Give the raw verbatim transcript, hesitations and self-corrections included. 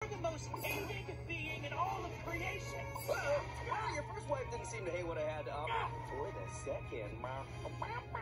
the most hated being in all of creation. Well, well, your first wife didn't seem to hate what I had to offer. For the second, ma.